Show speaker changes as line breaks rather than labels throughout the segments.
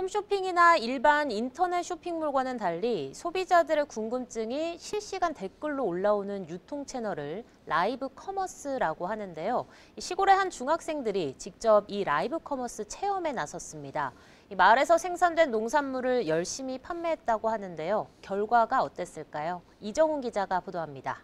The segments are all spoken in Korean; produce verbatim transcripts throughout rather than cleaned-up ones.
홈쇼핑이나 일반 인터넷 쇼핑몰과는 달리 소비자들의 궁금증이 실시간 댓글로 올라오는 유통 채널을 라이브 커머스라고 하는데요. 시골의 한 중학생들이 직접 이 라이브 커머스 체험에 나섰습니다. 이 마을에서 생산된 농산물을 열심히 판매했다고 하는데요. 결과가 어땠을까요? 이정훈 기자가 보도합니다.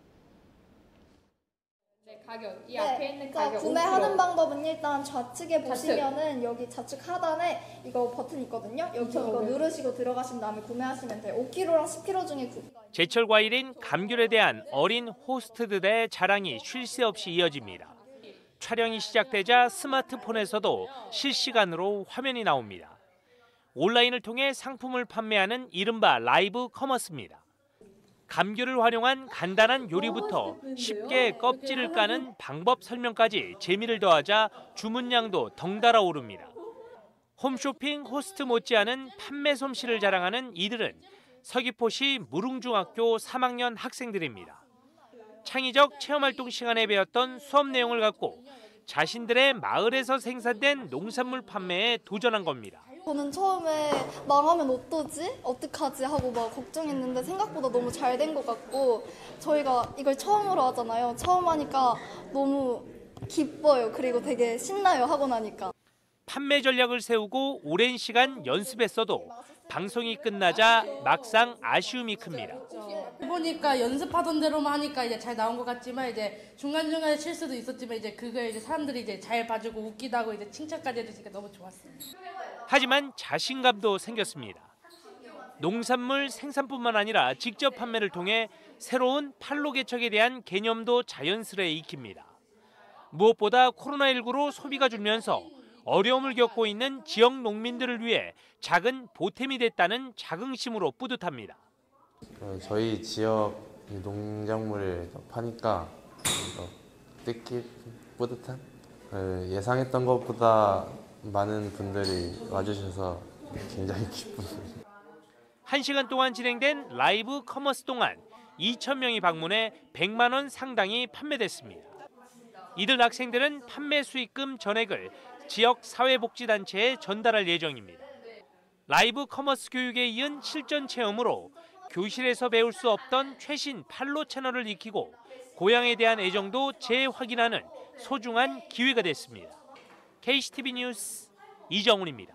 네, 가격. 이
네,
앞에 있는 가격.
구매하는
오 킬로그램.
방법은 일단 좌측에
좌측.
보시면은 여기 좌측 하단에 이거 버튼 있거든요. 여기 이거
이천오백 원.
누르시고 들어가신 다음에 구매하시면 돼요. 오 킬로그램랑 십 킬로그램 중에 구매가
제철 과일인 감귤에 대한 어린 호스트들의 자랑이 쉴 새 없이 이어집니다. 촬영이 시작되자 스마트폰에서도 실시간으로 화면이 나옵니다. 온라인을 통해 상품을 판매하는 이른바 라이브 커머스입니다. 감귤을 활용한 간단한 요리부터 쉽게 껍질을 까는 방법 설명까지 재미를 더하자 주문량도 덩달아 오릅니다. 홈쇼핑 호스트 못지않은 판매 솜씨를 자랑하는 이들은 서귀포시 무릉중학교 삼 학년 학생들입니다. 창의적 체험활동 시간에 배웠던 수업 내용을 갖고 자신들의 마을에서 생산된 농산물 판매에 도전한 겁니다.
저는 처음에 망하면 어떠지? 어떡하지? 하고 막 걱정했는데 생각보다 너무 잘 된 것 같고 저희가 이걸 처음으로 하잖아요. 처음 하니까 너무 기뻐요. 그리고 되게 신나요. 하고 나니까.
판매 전략을 세우고 오랜 시간 연습했어도 방송이 끝나자 막상 아쉬움이 큽니다.
해보니까 연습하던 대로만 하니까 이제 잘 나온 것 같지만 이제 중간중간에 실수도 있었지만 이제 그걸 이제 사람들이 이제 잘 봐주고 웃기다고 이제 칭찬까지 해주시니까 너무 좋았어요.
하지만 자신감도 생겼습니다. 농산물 생산뿐만 아니라 직접 판매를 통해 새로운 판로 개척에 대한 개념도 자연스레 익힙니다. 무엇보다 코로나십구로 소비가 줄면서 어려움을 겪고 있는 지역 농민들을 위해 작은 보탬이 됐다는 자긍심으로 뿌듯합니다.
저희 지역 농작물을 파니까 뜻깊 뿌듯한 예상했던 것보다 많은 분들이 와주셔서 굉장히 기쁩니다.
한 시간 동안 진행된 라이브 커머스 동안 이천 명이 방문해 백만 원 상당이 판매됐습니다. 이들 학생들은 판매 수익금 전액을 지역 사회복지단체에 전달할 예정입니다. 라이브 커머스 교육에 이은 실전 체험으로 교실에서 배울 수 없던 최신 판로 채널을 익히고 고향에 대한 애정도 재확인하는 소중한 기회가 됐습니다. 케이씨티비 뉴스 이정훈입니다.